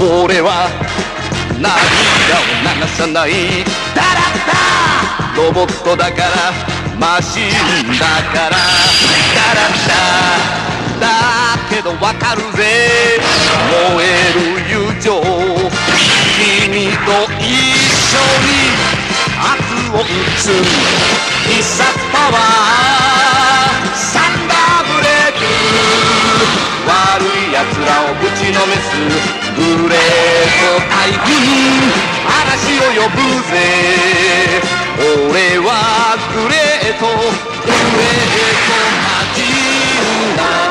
俺は涙を流さないダラッタロボットだからマシンだからダラッタだけどわかるぜ燃える友情君と一緒に圧を打つ必殺パワーサンダーブレイク悪い奴らをぶちのめすグレート大軍嵐を呼ぶぜ俺はグレートマジンだ